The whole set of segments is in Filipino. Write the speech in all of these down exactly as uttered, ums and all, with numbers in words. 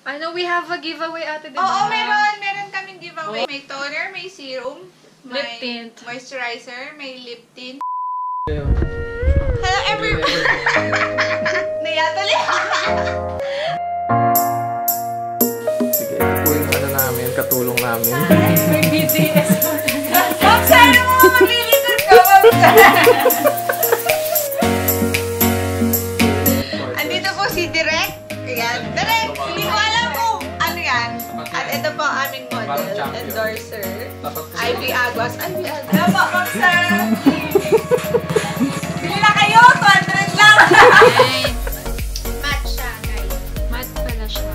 I know we have a giveaway ate, diba? Oo, meron. Meron kaming giveaway. Oh. May toner, may serum, may lip tint, moisturizer, may lip tint. Hello everyone! Nayatali! Sige, ito po yung ano namin, katulong namin. may B T S. Ma'am, sana mo maglilingkod ka, ma'am. Andito po si Direk. Ayan. Direk, hindi ko alam kung ano yan. At ito po ang aming model, endorser. Ivy Aguas. Ivy Aguas. Ano po, ma'am, sir? Bili na kayo, two hundred lang. Matte siya, guys. Matte pala siya.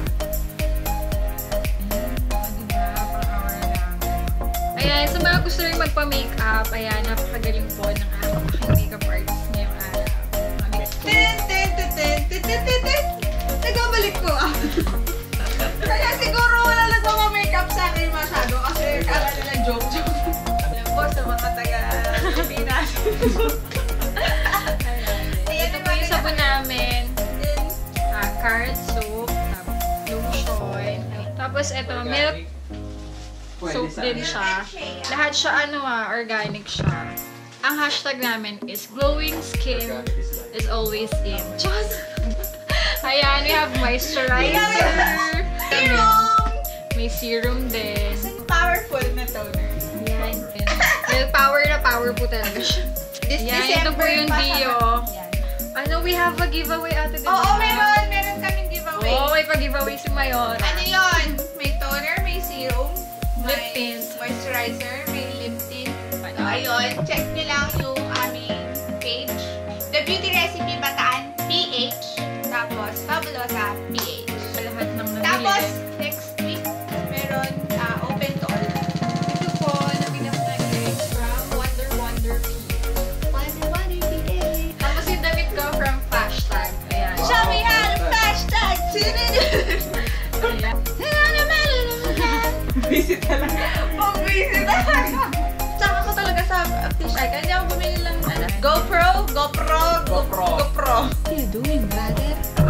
Ayan, sa mga gusto rin magpa-makeup, ayan, napakagaling po ng aking makeup artist ngayong araw. Tin, tin, tin, tin, tin, tin, tin, tin. Nagabalik ko ah. Kaya siguro wala nagpapa-makeup sa akin masyado kasi kala nila joke-joke. Alam po sa mga taga-Pilipinas. Ito po yung sabon namin. Uh, card soap, lotion. Tapos ito, milk soap din siya. Lahat siya ano ah, organic siya. Ang hashtag namin is glowing skin is always in. Just ayan, we have moisturizer. Serum! May serum din. Powerful na toner. Ayan. Well, power na power po talaga siya. This Ayan, ito po yung pa Dio. siya. I know we have a giveaway ate, diba? Oo, meron. Meron kaming giveaway. Oo, may pag-giveaway si Mayon. Ano yun? May toner, may serum, Lip may tint. moisturizer, may lip tint. So, ayun. Check nyo lang yung aming page. The Beauty Recipe Bataan P H. Tapos, Fabulosa P H. Lahat ng nabili. Tapos, next week, meron uh, open to all. Ito po, nabinap na lyrics from Wonder Wonder P. Wonder, wonder, P H. Tapos yung damit ko from Hashtag. Ayan. Show me how to hashtag. Ayan. Busy talaga. Oh, busy talaga. Tsaka ko talaga sa fish eye. Kaya hindi ako bumili lang. Ano? GoPro, GoPro, GoPro. GoPro. What are you doing, brother?